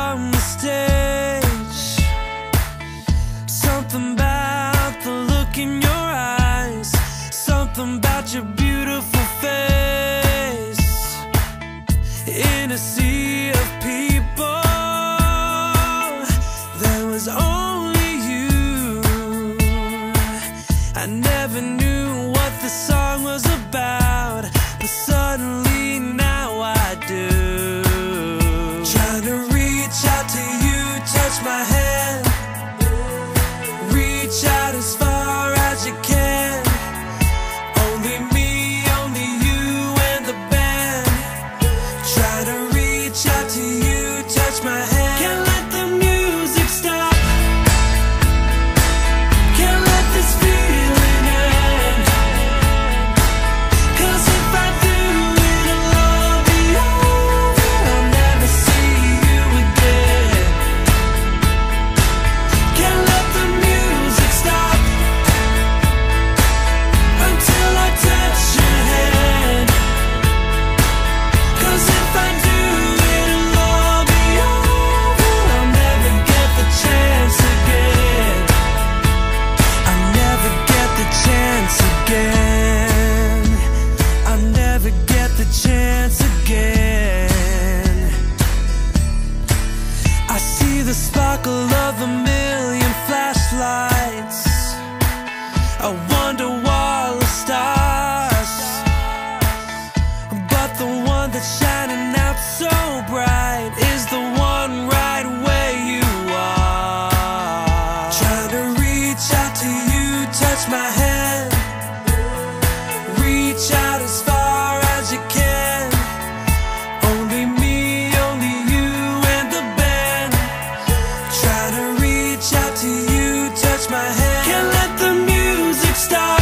on the stage. Something about the look in your eyes, something about your beautiful face. In a sea of people, there was only you. I never knew what the song was about, but suddenly now I do. Trying to reach out to you, touch my hand. Reach out as far as you can. Only me, only you and the band. Try to reach out to you, touch my hand. Can't let the music stop. Can't let this feeling end. 'Cause if I do, it'll all be over. I'll never see you again. Can't let the music stop until I touch your hand. 'Cause if I do, it'll all be over. I'll never get the chance again. I'll never get the chance again. I'll never get the chance again. I see the sparkle of a million flashlights. I wonder wall of stars, but the one that's shining out so bright is the one right where you are. Trying to reach out to you, touch my hand. Reach out as far as you can. Only me, only you and the band. Trying to reach out to you, touch my hand. Can't let the music stop.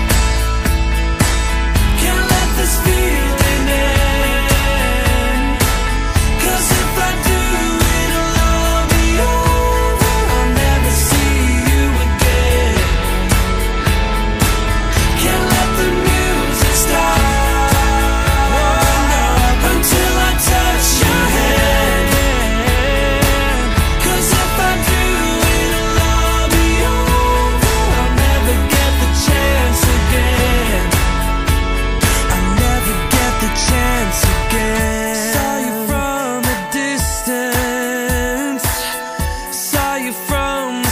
Can't let this feeling end. 'Cause if I do, it'll all be over. I'll never see you again. Can't let the music stop. Until I touch your hand. 'Cause if I do, it'll all be over. I'll never get the chance again. I'll never get the chance again. Saw you from a distance, saw you from the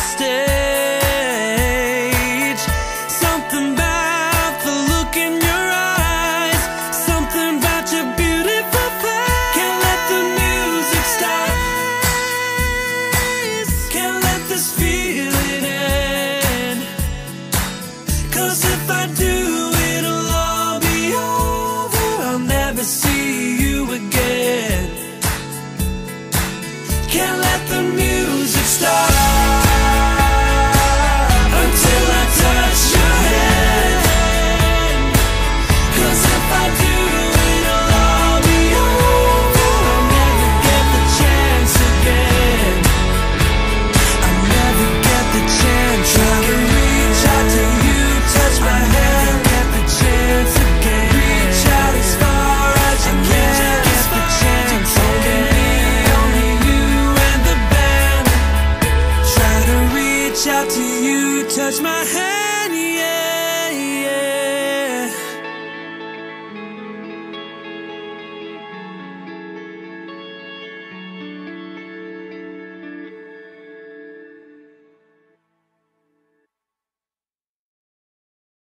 stage. Something about the look in your eyes, something about your beautiful face. Can't let the music stop. Can't let this feeling end. 'Cause if I do, it'll all be over. I'll never see you again. Can't let the music stop until I touch your hand. 'Cause if I do, it'll all be over. I'll never get the chance again. I'll never get the chance. Trying to reach out to you, touch my hand. Get the chance again. Reach out as far as you can. Get the chance. Only me, only you and the band. Try to reach out to you, touch my hand.